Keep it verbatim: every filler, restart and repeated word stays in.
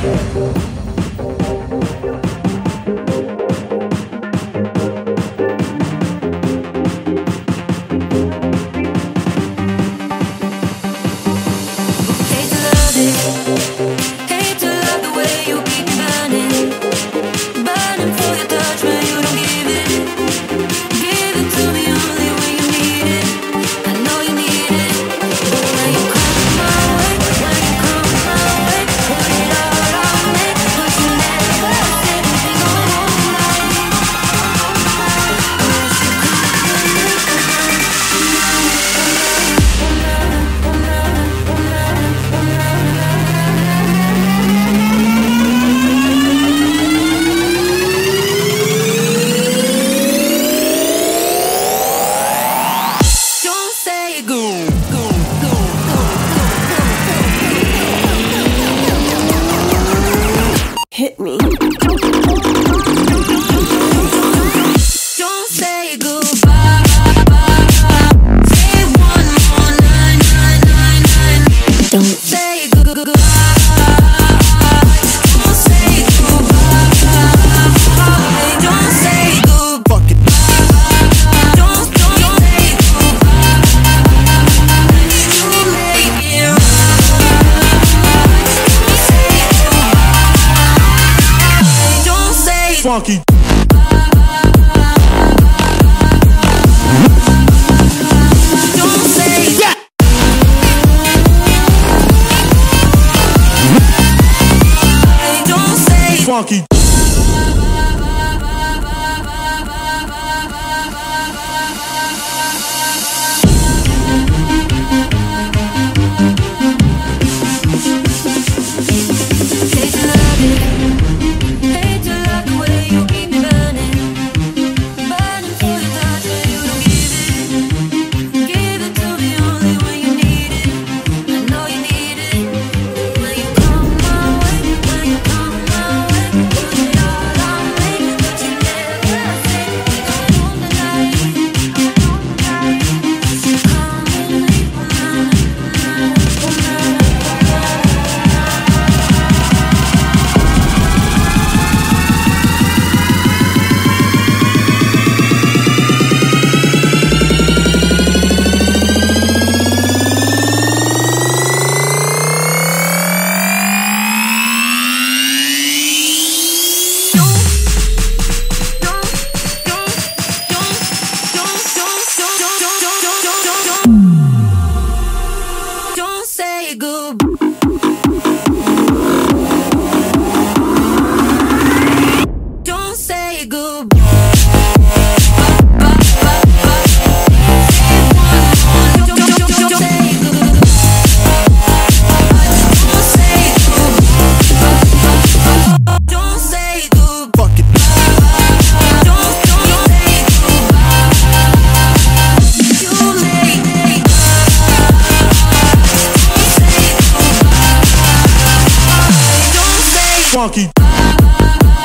Hit me. Don't say goodbye. Say one more nine, nine, nine, nine. Don't say goodbye. Don't say goodbye. Don't say goodbye. Fuck it. Don't, don't say goodbye. You make it right. Don't say Funky. Don't say Yeah. Don't say Funky. hate to love it. Hate to love the way you keep me burning. Burning for your touch when you don't give it. Give it to me only when you need it. I know you need it. When you come my way, when you come my way, put it all on me, but you never say we going home tonight. So come with me, don't say goodbye. Don't say goodbye. Don't say goodbye. Fuck it. Don't, don't say goodbye. You make me. Don't say Funky. goodbye.